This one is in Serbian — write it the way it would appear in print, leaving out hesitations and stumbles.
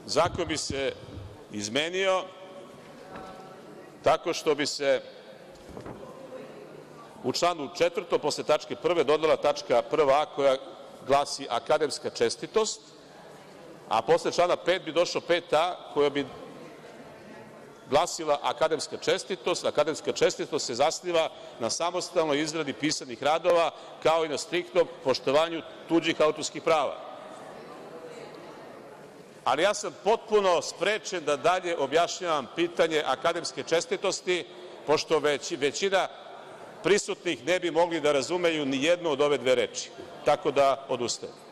zakon bi se izmenio tako što bi se u članu 4. posle tačke 1. dodala tačka 1a koja glasi – akademska čestitost, a posle člana 5. bi došao 5a koja bi glasila – akademska čestitost. Akademska čestitost se zasniva na samostalnoj izradi pisanih radova, kao i na striktnom poštovanju tuđih autorskih prava. Ali ja sam potpuno sprečen da dalje objašnjavam pitanje akademske čestitosti, pošto većina prisutnih ne bi mogli da razumeju ni jednu od ove dve reči, tako da odustajem.